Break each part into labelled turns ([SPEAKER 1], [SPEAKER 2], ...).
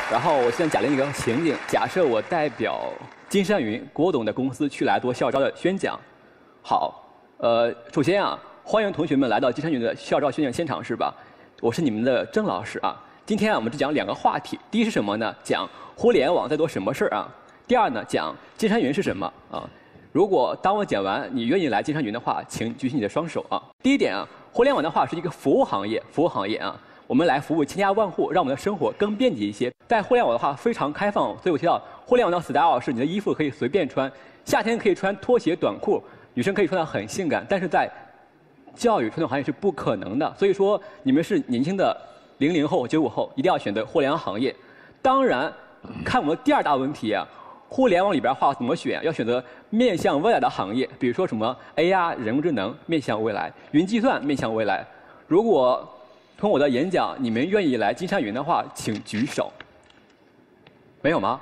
[SPEAKER 1] 然后我现在假定一个情景，假设我代表金山云郭董的公司去来做校招的宣讲。好，首先啊，欢迎同学们来到金山云的校招宣讲现场，是吧？我是你们的郑老师啊。今天啊，我们只讲2个话题。第一是什么呢？讲互联网在做什么事儿啊。第二呢，讲金山云是什么啊。如果当我讲完，你愿意来金山云的话，请举起你的双手啊。第一点啊，互联网的话是一个服务行业，啊。我们来服务千家万户，让我们的生活更便捷一些。在互联网的话非常开放，所以我提到互联网的 style 是你的衣服可以随便穿，夏天可以穿拖鞋短裤，女生可以穿得很性感，但是在教育传统行业是不可能的。所以说你们是年轻的00后、95后，一定要选择互联网行业。当然，看我们第2大问题啊，互联网里边的话怎么选？要选择面向未来的行业，比如说什么 AI 人工智能面向未来，云计算面向未来。如果从我的演讲，你们愿意来金山云的话，请举手。没有吗？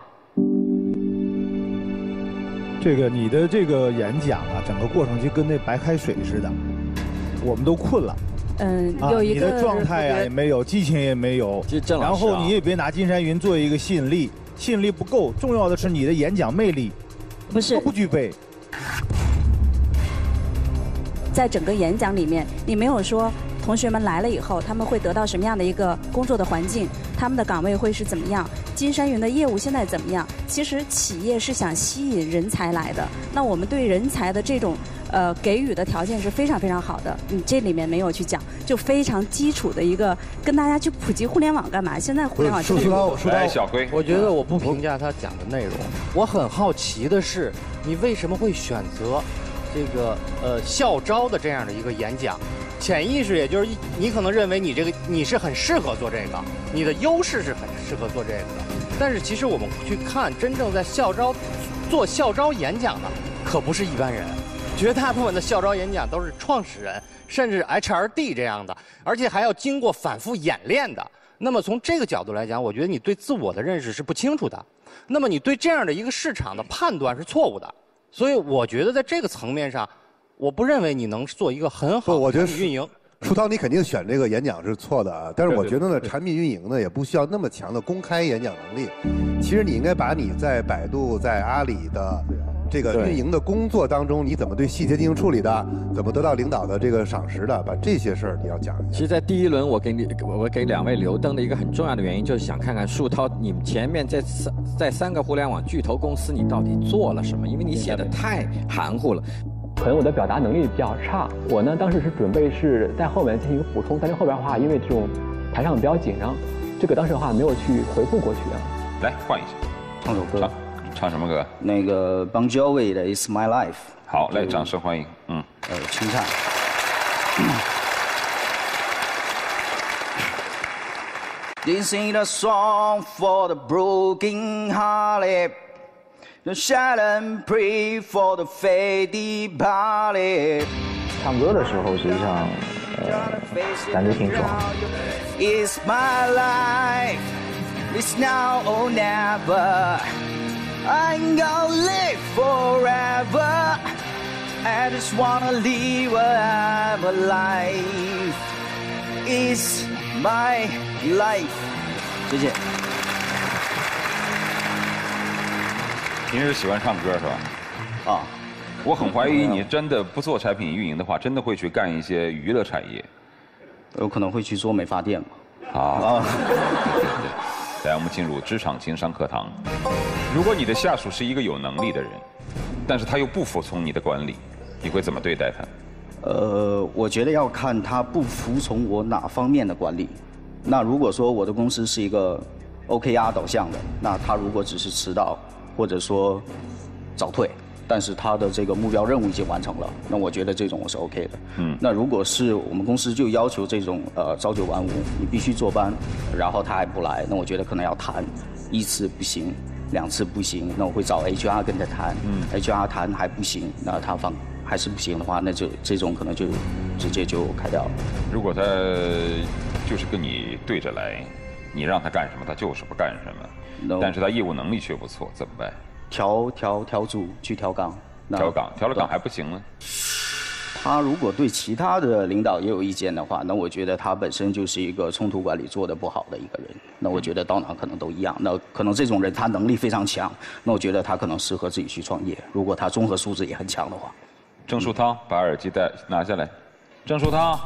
[SPEAKER 2] 你的这个演讲啊，整个过程就跟那白开水似的，我们都困了。
[SPEAKER 3] 有一个
[SPEAKER 2] 你的状态呀也没有，激情也没有。然后你也别拿金山云做一个吸引力，吸引力不够。重要的是你的演讲魅力，都不具备。
[SPEAKER 3] 在整个演讲里面，你没有说同学们来了以后，他们会得到什么样的一个工作的环境，他们的岗位会是怎么样，金山云的业务现在怎么样。其实企业是想吸引人才来的，那我们对人才的这种给予的条件是非常非常好的。你这里面没有去讲，就非常基础的一个，跟大家去普及互联网干嘛？现在互联网
[SPEAKER 4] 舒涛，小辉，我觉得我不评价他讲的内容，我很好奇的是，你为什么会选择这个校招的这样的一个演讲？潜意识也就是你可能认为你是很适合做这个，你的优势是很适合做这个的。但是其实我们去看真正在做校招演讲的，可不是一般人。绝大部分的校招演讲都是创始人，甚至 HRD 这样的，而且还要经过反复演练的。那么从这个角度来讲，我觉得你对自我的认识是不清楚的，那么你对这样的一个市场的判断是错误的。所以我觉得在这个层面上，我不认为你能做一个很好的运营。
[SPEAKER 5] 舒涛，你肯定选这个演讲是错的啊，但是我觉得呢，产品运营呢也不需要那么强的公开演讲能力。其实你应该把你在百度、在阿里的这个运营的工作当中，你怎么对细节进行处理的，怎么得到领导的这个赏识的，把这些事儿你要讲一下。
[SPEAKER 6] 其实，在第1轮我给2位留灯的一个很重要的原因，就是想看看舒涛，你们前面在3个互联网巨头公司，你到底做了什么？因为你写的太含糊了。
[SPEAKER 1] 可能我的表达能力比较差，我呢当时是准备是在后面进行补充，但是后边的话因为这种台上比较紧张，这个当时的话没有去回复过去啊。
[SPEAKER 7] 来换一下，
[SPEAKER 8] 唱首歌。
[SPEAKER 7] 唱什么歌？
[SPEAKER 8] 那个 Bon Jovi 的 It's My Life。
[SPEAKER 7] 好，来掌声欢迎。
[SPEAKER 8] 清唱。This ain't a song for the broken-hearted. Don't shout and pray for the fate departed.
[SPEAKER 9] 唱歌的时候，实际上，感觉挺爽。
[SPEAKER 8] It's my life, it's now or never. I'm gonna live forever. I just wanna live a life. It's my life. 谢谢。
[SPEAKER 7] 平时喜欢唱歌是吧？
[SPEAKER 8] 啊，
[SPEAKER 7] 我很怀疑你真的不做产品运营的话，真的会去干一些娱乐产业。
[SPEAKER 8] 有可能会去做美发店嘛。
[SPEAKER 7] 好，来，我们进入职场情商课堂。如果你的下属是一个有能力的人，但是他又不服从你的管理，你会怎么对待他？
[SPEAKER 8] 我觉得要看他不服从我哪方面的管理。那如果说我的公司是一个 OKR 导向的，那他如果只是迟到或者说早退，但是他的这个目标任务已经完成了，那我觉得这种我是 OK 的。那如果是我们公司就要求这种朝9晚5，你必须坐班，然后他还不来，那我觉得可能要谈，1次不行，2次不行，那我会找 HR 跟他谈，HR 谈还不行，那他还是不行的话，那就这种可能就直接就开掉了。
[SPEAKER 7] 如果他就是跟你对着来，你让他干什么，他就是不干什么，但是他业务能力却不错，怎么办？
[SPEAKER 8] 调组去调岗，
[SPEAKER 7] 调了岗还不行呢？
[SPEAKER 8] 他如果对其他的领导也有意见的话，那我觉得他本身就是一个冲突管理做得不好的一个人。那我觉得到哪可能都一样。那可能这种人他能力非常强，那我觉得他可能适合自己去创业。如果他综合素质也很强的话。
[SPEAKER 7] 郑树涛把耳机拿下来。郑树涛，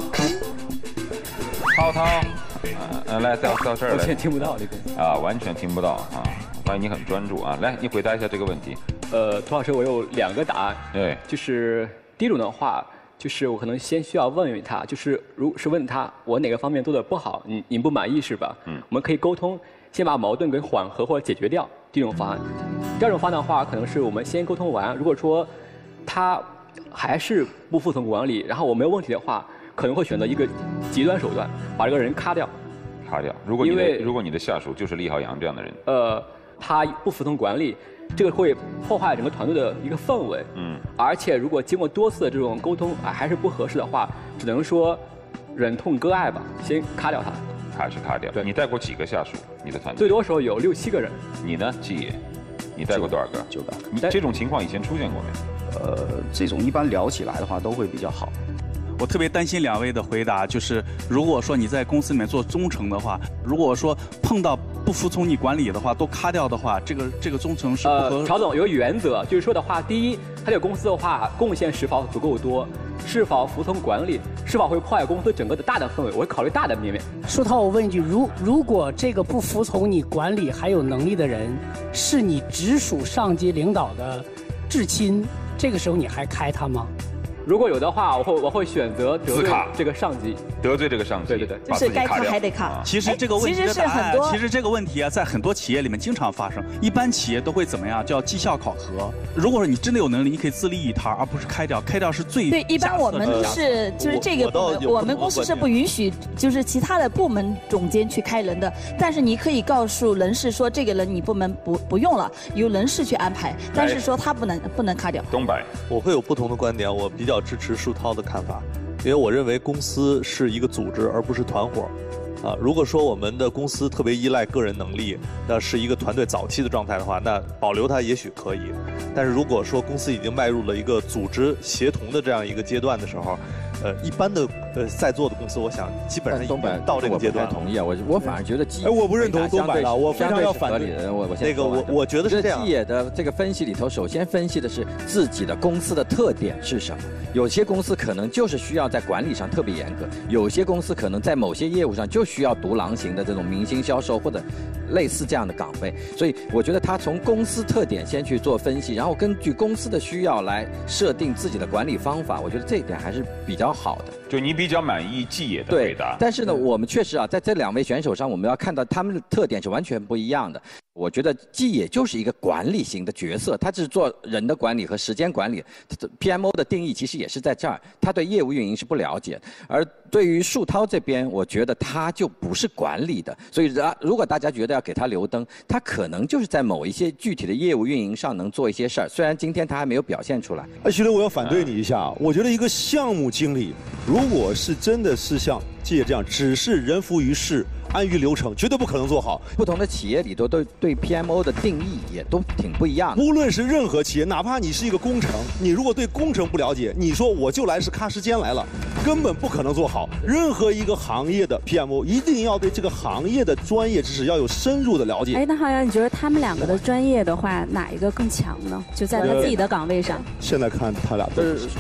[SPEAKER 7] 涛，来到这儿来。
[SPEAKER 1] 完全听不到这个。
[SPEAKER 7] 啊，完全听不到啊！发现你很专注啊。来，你回答一下这个问题。
[SPEAKER 1] 涂老师，我有2个答案。
[SPEAKER 7] 对，
[SPEAKER 1] 就是第一种的话。就是我可能先需要问问他，就是如是问他我哪个方面做的不好，您不满意是吧？我们可以沟通，先把矛盾给缓和或者解决掉。第一种方案。第二种方案的话，可能是我们先沟通完，如果说他还是不服从管理，然后我没有问题的话，可能会选择一个极端手段，把这个人咔掉。
[SPEAKER 7] 咔掉。如果你的下属就是厉浩洋这样的人，
[SPEAKER 1] 他不服从管理。这个会破坏整个团队的一个氛围，而且如果经过多次的这种沟通还是不合适的话，只能说忍痛割爱吧，先咔掉他。
[SPEAKER 7] 还是咔掉。对，你带过几个下属？你的团队？
[SPEAKER 1] 最多时候有6、7个人。
[SPEAKER 7] 你呢，季野？你带过多少个
[SPEAKER 8] ？9个。
[SPEAKER 7] 你这种情况以前出现过没？
[SPEAKER 8] 这种一般聊起来的话都会比较好。
[SPEAKER 10] 我特别担心2位的回答，就是如果说你在公司里面做忠诚的话，如果说碰到不服从你管理的话，都咔掉的话，这个忠诚是不合。
[SPEAKER 1] 曹总有个原则，就是说的话，第一，他这个公司的话贡献是否足够多，是否服从管理，是否会破坏公司整个的大的氛围，我会考虑大的面。
[SPEAKER 11] 树涛，我问一句，如果这个不服从你管理还有能力的人，是你直属上级领导的至亲，这个时候你还开他吗？
[SPEAKER 1] 如果有的话，我会选择得罪这个上级，
[SPEAKER 7] 得罪这个上级，
[SPEAKER 1] 对，
[SPEAKER 12] 就是该卡还得卡。
[SPEAKER 10] 其实这个问题的答案，其实这个问题啊，在很多企业里面经常发生。一般企业都会怎么样？叫绩效考核。如果说你真的有能力，你可以自立一摊，而不是开掉。开掉是最
[SPEAKER 12] 对。一般我们是就是这个部门，我们公司是不允许就是其他的部门总监去开人的。但是你可以告诉人事说，这个人你部门不用了，由人事去安排。但是说他不能卡掉。
[SPEAKER 7] 东北，
[SPEAKER 13] 我会有不同的观点，我比较支持树涛的看法，因为我认为公司是一个组织，而不是团伙。如果说我们的公司特别依赖个人能力，那是一个团队早期的状态的话，那保留它也许可以。但是如果说公司已经迈入了一个组织协同的这样一个阶段的时候，一般的在座的公司，我想基本上已经到这个阶段。
[SPEAKER 6] 我不太同意啊，我反而觉得季野
[SPEAKER 2] 我不认同东北的，我非常要反对。
[SPEAKER 13] 我觉得是这样。
[SPEAKER 6] 季野的这个分析里头，首先分析的是自己的公司的特点是什么。有些公司可能就是需要在管理上特别严格，有些公司可能在某些业务上就需要独狼型的这种明星销售或者类似这样的岗位。所以我觉得他从公司特点先去做分析，然后根据公司的需要来设定自己的管理方法。我觉得这一点还是比较好的。
[SPEAKER 7] 就你比较满意季野的回答。
[SPEAKER 6] 但是呢，我们确实啊，在这2位选手上，我们要看到他们的特点是完全不一样的。我觉得季野就是一个管理型的角色，他是做人的管理和时间管理。PMO 的定义其实也是在这儿，他对业务运营是不了解。而对于树涛这边，我觉得他就不是管理的。所以如果大家觉得要给他留灯，他可能就是在某一些具体的业务运营上能做一些事儿，虽然今天他还没有表现出来。
[SPEAKER 2] 徐磊，我要反对你一下，我觉得一个项目经理，如果是真的是像季野这样，只是人浮于事，安于流程，绝对不可能做好。
[SPEAKER 6] 不同的企业里头都对 PMO 的定义也都挺不一样的。
[SPEAKER 2] 无论是任何企业，哪怕你是一个工程，你如果对工程不了解，你说我就来是咔时间来了，根本不可能做好。任何一个行业的 PMO 一定要对这个行业的专业知识要有深入的了解。
[SPEAKER 3] 那浩洋，你觉得他们2个的专业的话，哪一个更强呢？就在他自己的岗位上。
[SPEAKER 2] 现在看他俩都是。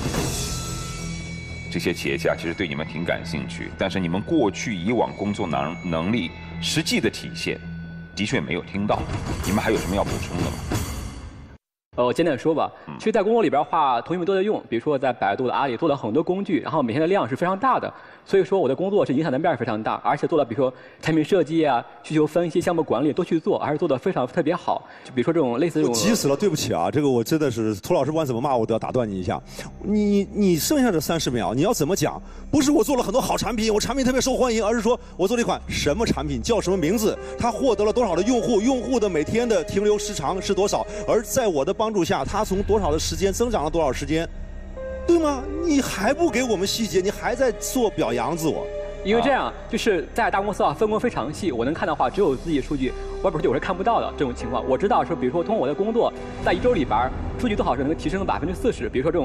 [SPEAKER 7] 这些企业家其实对你们挺感兴趣，但是你们过去以往工作能力实际的体现，的确没有听到。你们还有什么要补充的吗？
[SPEAKER 1] 我简单说吧，其实，在工作里边的话，同学们都在用，比如说在百度的、阿里做了很多工具，然后每天的量是非常大的，所以说我的工作是影响的面非常大，而且做了比如说产品设计啊、需求分析、项目管理都去做，而且做的非常特别好。就比如说这种类似这种。
[SPEAKER 2] 急死了，对不起啊，这个我真的是涂老师不管怎么骂我都要打断你一下。你剩下的30秒你要怎么讲？不是我做了很多好产品，我产品特别受欢迎，而是说我做了一款什么产品，叫什么名字，它获得了多少的用户，用户的每天的停留时长是多少，而在我的帮助下，它从多少的时间增长了多少时间，对吗？你还不给我们细节，你还在做表扬自我。
[SPEAKER 1] 因为这样，就是在大公司啊，分工非常细。我能看的话，只有自己数据，外部数据我是看不到的。这种情况，我知道说，比如说通过我的工作，在1周里边，数据多少是能提升40%。比如说这种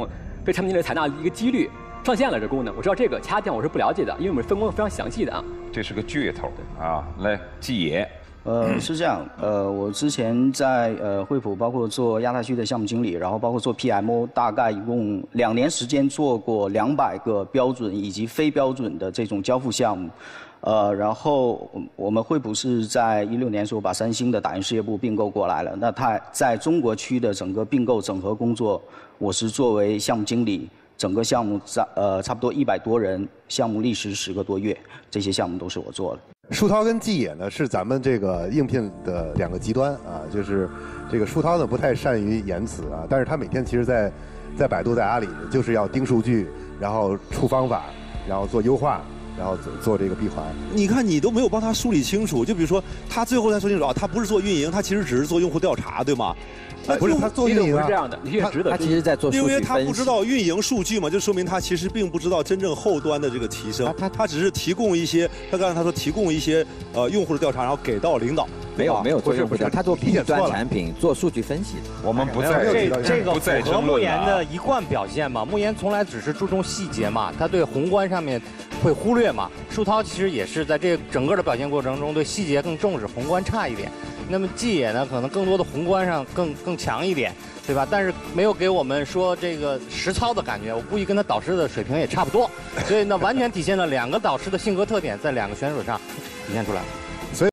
[SPEAKER 1] 被产品经理采纳的一个几率上线了这功能。我知道这个，其他地方我是不了解的，因为我们分工非常详细的啊。
[SPEAKER 7] 这是个噱头啊！来，季野。
[SPEAKER 8] 是这样，我之前在惠普包括做亚太区的项目经理，然后包括做 PMO， 大概一共2年时间做过200个标准以及非标准的这种交付项目。然后我们惠普是在16年时候把三星的打印事业部并购过来了。那它在中国区的整个并购整合工作，我是作为项目经理，整个项目差不多100多人，项目历时10个多月，这些项目都是我做的。
[SPEAKER 5] 树涛跟季野呢是咱们这个应聘的2个极端啊，就是这个树涛呢不太善于言辞啊，但是他每天其实在百度在阿里就是要盯数据，然后出方法，然后做优化。然后做这个闭环，
[SPEAKER 2] 你看你都没有帮他梳理清楚，就比如说他最后才说清楚啊，他不是做运营，他其实只是做用户调查，对吗？
[SPEAKER 5] 不是他做运营
[SPEAKER 1] 不是这样的，
[SPEAKER 6] 他其实在做数据分析，
[SPEAKER 2] 因为他不知道运营数据嘛，就说明他其实并不知道真正后端的这个提升，他只是提供一些，他刚才他说提供一些用户的调查，然后给到领导。
[SPEAKER 6] 没有做用户调查，他做 B 端产品做数据分析的。
[SPEAKER 7] 我们不在
[SPEAKER 4] 这个符合慕言的一贯表现嘛？慕言从来只是注重细节嘛，他对宏观上面会忽略嘛。树涛其实也是在这整个的表现过程中对细节更重视，宏观差一点。那么季野呢，可能更多的宏观上更强一点，对吧？但是没有给我们说这个实操的感觉，我估计跟他导师的水平也差不多，所以呢，完全体现了2个导师的性格特点在2个选手上体现出来。